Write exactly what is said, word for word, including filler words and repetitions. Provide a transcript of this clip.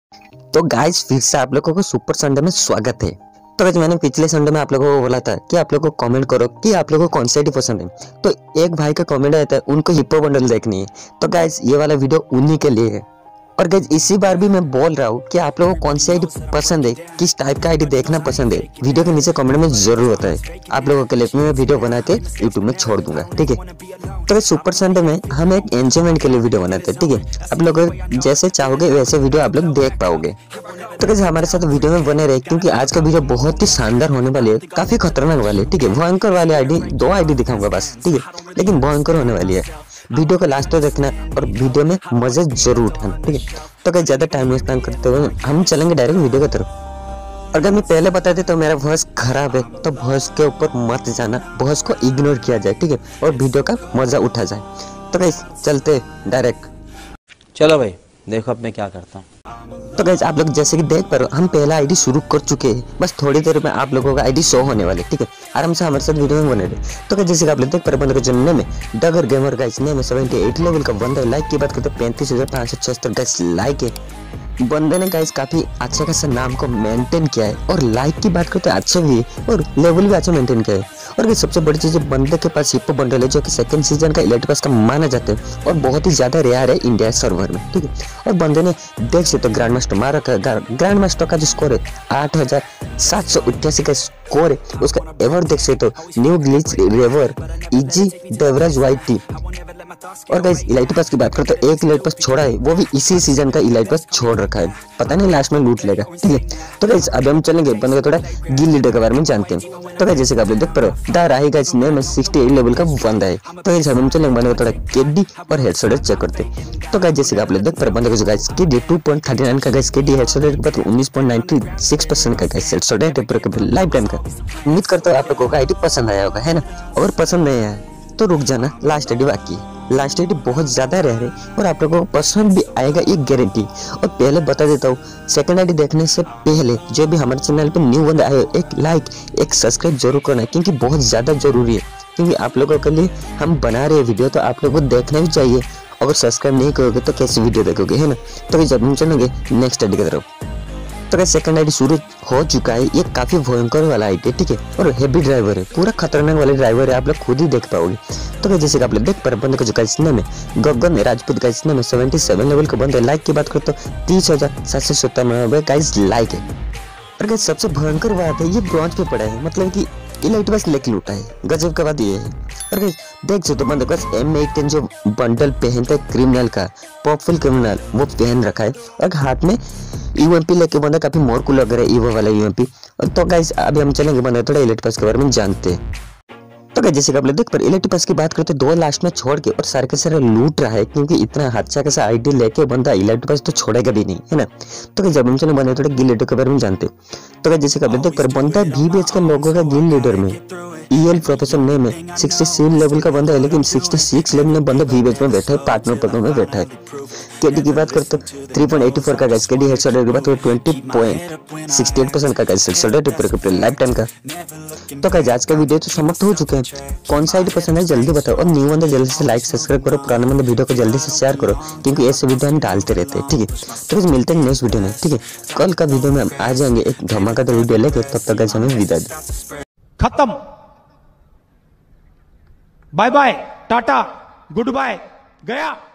तो गाइस फिर से आप लोगों को सुपर संडे में स्वागत है। तो गाइस मैंने पिछले संडे में आप लोगों को बोला था कि आप लोगों को कमेंट करो कि आप लोगों को कौन सी आईडी पसंद है। तो एक भाई का कमेंट आया था, उनको हिप्पो बंडल देखनी है। तो गाइस ये वाला वीडियो उन्हीं के लिए है। और गाइस इसी बार भी मैं बोल रहा हूँ कि आप लोगों को कौन सी आईडी पसंद है, किस टाइप का आईडी देखना पसंद है, वीडियो के नीचे कमेंट में जरूर होता है। आप लोगों के लिए मैं वीडियो बना के यूट्यूब में छोड़ दूंगा, ठीक है। तो सुपर संडे में हम एक एंजॉयमेंट के लिए वीडियो बनाते हैं, ठीक है। आप लोग जैसे चाहोगे वैसे वीडियो आप लोग देख पाओगे। तो कैसे हमारे साथ वीडियो में बने रहे, क्योंकि आज का वीडियो बहुत ही शानदार होने वाली है, काफी खतरनाक वाली है, ठीक है। भयंकर वाली आईडी दो आईडी दिखाऊंगा बस, ठीक है, लेकिन भयंकर होने वाली है। वीडियो को लास्ट तक देखना और वीडियो में मजे जरूर उठाना, ठीक है। तो क्या ज्यादा टाइम वेस्ट ना करते हुए हम चलेंगे डायरेक्ट वीडियो की तरफ। अगर मैं पहले बता दे तो मेरा वॉइस खराब है, तो वॉइस के ऊपर मत जाना, वॉइस को इग्नोर किया जाए, ठीक है, और वीडियो का मजा उठा जाए। तो गाइस चलते डायरेक्ट। चलो भाई देखो अब मैं क्या करता हूँ। तो गाइस आप लोग जैसे कि देख पा रहे हो, हम पहला आईडी शुरू कर चुके हैं। बस थोड़ी देर में आप लोगों का आईडी शो होने वाले, ठीक है। आराम से हमारे साथ वीडियो में बने रहे। तो गाइस जैसे कि आप लोग देख पा रहे हो, बंदे का जन्म में डगर गेमर गाइस नेम है, अठहत्तर लेवल का बंदा है। लाइक की बात करते हैं पैंतीस हजार पाँच सौ छिहत्तर गाइस लाइक है। बंदे ने गाइस काफी अच्छा खासा नाम को मेंटेन किया है, और लाइक की बात करते हैं अच्छा भी है, और लेवल भी अच्छा मेंटेन किया है। और सबसे बड़ी चीज है, बंदे के पास हिप्पो बंडल है, जो कि सेकंड सीजन का इलाइट पास का माना जाता है, और बहुत ही ज्यादा रेयर है इंडिया सर्वर में, ठीक है। और बंदे ने देख सकते ग्रैंड मास्टर मारा का ग्रैंड मास्टर का जो स्कोर है आठ हजार सात सौ अट्ठासी का स्कोर है। उसका एवर देख सकते हो, न्यू ग्लिच रेवर इजी डेवरेज वाइट टी। और गाइस इलाइट पास की बात करो तो एक इलाइट पास छोड़ा है, वो भी इसी सीजन का इलाइट पास छोड़ रखा है, पता नहीं लास्ट में लूट लेगा, ठीक है। तो गाइस अब हम चलेंगे बंदे का थोड़ा गिल लीडर के बारे में जानते हैं। तो गाइस जैसे कि आप लोग देख पा रहे हो, द राही गाइस नेम में अड़सठ लेवल का बंदा है। तो गाइस अब हम चलेंगे बंदे का थोड़ा केडी और हेडशॉट चेक करते हैं। तो गाइस जैसे कि आप लोग देख पा रहे हो, बंदे का जो guys KD two point thirty nine का गाइस केडी हेडशॉट रेट पर उन्नीस पॉइंट नाइंटी सिक्स परसेंट का guys headshot rate lifetime का। उम्मीद करता हूं आप लोगों का आईडी पसंद आया होगा, है ना। अगर पसंद नहीं आया तो रुक जाना, लास्ट आईडी बाकी है। लास्ट आईडी बहुत ज्यादा रह रही और आप लोगों को पसंद भी आएगा, ये गारंटी। और पहले बता देता हूँ, सेकंड आईडी देखने से पहले जो भी हमारे चैनल पे न्यू बंदा आए, एक लाइक एक सब्सक्राइब जरूर करना, क्योंकि बहुत ज्यादा जरूरी है। क्योंकि आप लोगों के लिए हम बना रहे हैं वीडियो, तो आप लोगों को देखना भी चाहिए। अगर सब्सक्राइब नहीं करोगे तो कैसे वीडियो देखोगे, है ना। तो जब हम चलेंगे नेक्स्ट आईडी की तरफ। तो सेकंड आईडी शुरू हो चुका है, ये काफी भयंकर वाला आईडी, ठीक है, और हेवी ड्राइवर है, पूरा खतरनाक वाले ड्राइवर है, आप लोग खुद ही देख पाओगे। तो जैसे कि आप लोग देख पा रहे बंदे का जो गाइस नेम है गगन राजपूत गाइस नेम है, सतहत्तर लेवल का बंदा है। लाइक की बात करो तो तीस हजार सात सौ सत्तानवे गाइस लाइक है। और गाइस सबसे भयंकर बात है, ये ब्रॉन्ज पे पड़ा है, मतलब कि इलाइट बस लेके लूटा है। गजब का बात ये है। और गाइस देख सकते हो, बंदे बस एम एटीन जो बंडल पहनता है क्रिमिनल का, पॉपफुल क्रिमिनल, वो पहन रखा है। और हाथ में यूएमपी लेके बंदा काफी मोर कूल लग रहा है, ईवो वाला यूएमपी। तो गाइस अभी हम चलेंगे बंदा थोड़ा इलाइट पास के बारे में जानते हैं। तो गाइस जैसे कि आप लोग देख पर इलाइट पास की बात करते दो लास्ट में छोड़ के और सारे के सारे लूट रहा है, क्योंकि इतना अच्छा कैसा आईडी लेके बंदा इलाइट पास तो छोड़ेगा भी नहीं, है ना। तो गाइस जब हम चले बंदा थोड़ा गिल लीडर के बारे में जानते। तो गाइस जैसे कि आप लोग देख पर बंदा वीबीएच का लोगों का गिल लीडर में ईएल प्रोफेसर नेम है, छियासठ लेवल का बंदा है, लेकिन छियासठ लेवल में बंदा वीबीएच में बैठा है, पार्टनर पदों में बैठा है। केडी की बात करते तीन पॉइंट आठ चार का गाइस केडी हेडशॉट रेट की बात करें बीस पॉइंट सिक्स एट परसेंट का गाइस हेडशॉट रेट पूरे लाइफ टाइम का। तो गाइस आज का वीडियो तो समाप्त हो चुके हैं। कौन सा आईडी पसंद है जल्दी बताओ, और न्यू बंदे जल्दी से लाइक सब्सक्राइब करो, पुराने बंदे वीडियो को जल्दी से शेयर करो, क्योंकि ऐसे वीडियो हम डालते रहते हैं, ठीक है। तो गाइस मिलते हैं नेक्स्ट वीडियो में, ठीक है। कल का वीडियो में हम आ जाएंगे एक धमाकेदार वीडियो लेके, तब तक गाइस हमें विदा दो। खत्म, बाय बाय, टाटा, गुड बाय, गया।